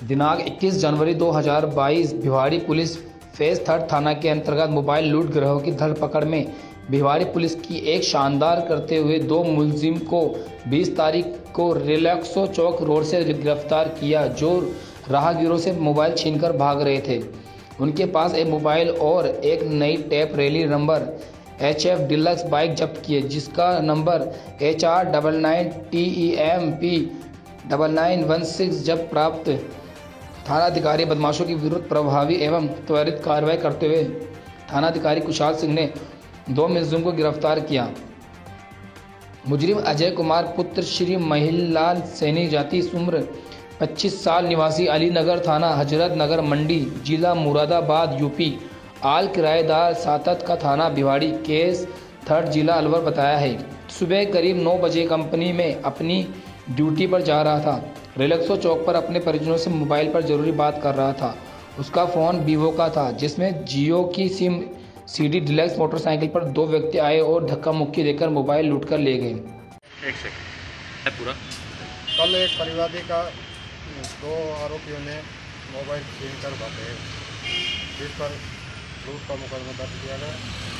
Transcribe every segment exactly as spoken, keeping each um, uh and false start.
दिनांक इक्कीस जनवरी दो हज़ार बाईस भिवाड़ी पुलिस फेज थर्ड थाना के अंतर्गत मोबाइल लूट गिरोह की धरपकड़ में भिवाड़ी पुलिस की एक शानदार करते हुए दो मुलजिम को बीस तारीख को रिलैक्सो चौक रोड से गिरफ्तार किया, जो राहगीरों से मोबाइल छीनकर भाग रहे थे। उनके पास एक मोबाइल और एक नई टैप रैली number H F deluxe bike जब्त की है, जिसका number H R double nine T E M P double nine one six जब प्राप्त थानाधिकारी बदमाशों के विरुद्ध प्रभावी एवं त्वरित कार्रवाई करते हुए थानाधिकारी कुशाल सिंह ने दो मुलजिम को गिरफ्तार किया। मुजरिम अजय कुमार पुत्र श्री महिलाल सैनी, जाति उम्र पच्चीस साल, निवासी अलीनगर थाना हजरत नगर मंडी, जिला मुरादाबाद, यूपी। आल किराएदार सातत का थाना भिवाड़ी, केस थर्ड, जिला अलवर बताया है। सुबह करीब नौ बजे कंपनी में अपनी ड्यूटी पर जा रहा था। रिलैक्सो चौक पर अपने परिजनों से मोबाइल पर ज़रूरी बात कर रहा था। उसका फ़ोन वीवो का था, जिसमें जियो की सिम सीडी डिलक्स मोटरसाइकिल पर दो व्यक्ति आए और धक्का मुक्की देकर मोबाइल लूटकर ले गए। एक सेकंड पूरा कल एक परिवादी का दो आरोपियों ने मोबाइल छीन कर भागे, जिस पर लूट का मुकदमा दर्ज किया गया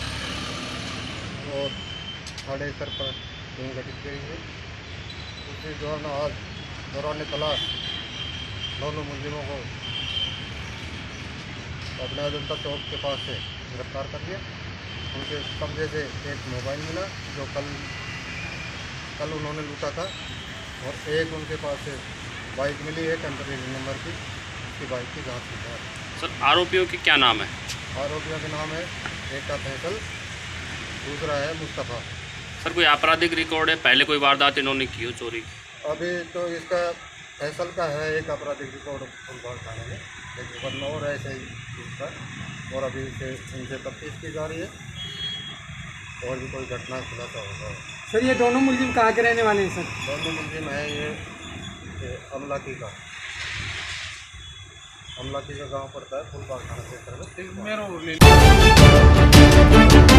और थाने स्तर पर टीम गठित की गई। उसी दौरान आज दौरान तलाश दोनों मुलजिमों को अपना जनता चौक के पास से गिरफ्तार कर लिया। उनके कब्जे से एक मोबाइल मिला जो कल कल उन्होंने लूटा था, और एक उनके पास से बाइक मिली, एक अंतरेली नंबर की, उसकी बाइक की जांच की जा रही है। सर, आरोपियों के क्या नाम है? आरोपियों के नाम है, एक का फैसल, दूसरा है मुस्तफ़ा। सर, कोई आपराधिक रिकॉर्ड है? पहले कोई वारदात इन्होंने की हो चोरी? अभी तो इसका फैसल का है एक आपराधिक रिकॉर्ड फुलबाग थाने में, लेकिन वरना और ऐसे ही इसका, और अभी से इनसे तफ्तीश की जा रही है और भी कोई घटना खुलासा होगा। सर, ये दोनों मुलजिम कहाँ के रहने वाले हैं? सर, दोनों मुलजिम है ये, ये अमलाकी का अमलाकी का गांव पड़ता है, फुलबाग थाना क्षेत्र में।